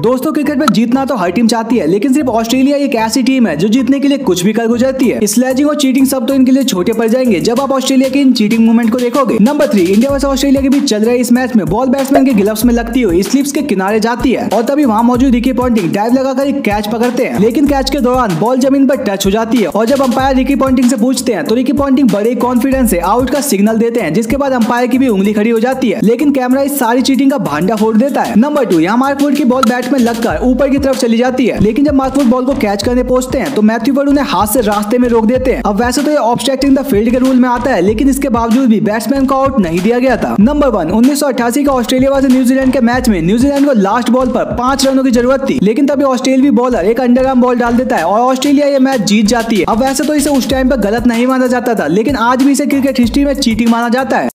दोस्तों क्रिकेट में जीतना तो हर टीम चाहती है, लेकिन सिर्फ ऑस्ट्रेलिया एक ऐसी टीम है जो जीतने के लिए कुछ भी कर गुजरती है। स्लेजिंग और चीटिंग सब तो इनके लिए छोटे पड़ जाएंगे जब आप ऑस्ट्रेलिया के इन चीटिंग मूवमेंट को देखोगे। नंबर 3, इंडिया वर्सेस ऑस्ट्रेलिया के बीच चल रहे इस मैच में बॉल बैट्समैन के ग्लव्स में लगती हुई स्लिप्स के किनारे जाती है और तभी वहाँ मौजूद रिकी पॉन्टिंग डाइव लगाकर एक कैच पकड़ते हैं, लेकिन कैच के दौरान बॉल जमीन पर टच हो जाती है और जब अंपायर रिकी पॉन्टिंग से पूछते हैं तो रिकी पॉन्टिंग बड़े कॉन्फिडेंस से आउट का सिग्नल देते हैं, जिसके बाद अंपायर की भी उंगली खड़ी हो जाती है, लेकिन कैमरा इस सारी चीटिंग का भांडा फोड़ देता है। नंबर 2, यहाँ मार्क वुड की बॉल बैट में लगकर ऊपर की तरफ चली जाती है, लेकिन जब मार्क वुड बॉल को कैच करने पहुंचते हैं तो मैथ्यू वुड उन्हें हाथ से रास्ते में रोक देते हैं। अब वैसे तो ये ऑब्स्ट्रक्टिंग द फील्ड के रूल में आता है, लेकिन इसके बावजूद भी बैट्समैन को आउट नहीं दिया गया था। नंबर 1, 1988 का ऑस्ट्रेलिया वर्सेस न्यूजीलैंड के मैच में न्यूजीलैंड को लास्ट बॉल पर 5 रनों की जरूरत थी, लेकिन तभी ऑस्ट्रेलियाई बॉलर एक अंडरआर्म बॉल डाल देता है और ऑस्ट्रेलिया ये मैच जीत जाती है। अब वैसे तो इसे उस टाइम पर गलत नहीं माना जाता था, लेकिन आज भी इसे क्रिकेट हिस्ट्री में चीटिंग माना जाता है।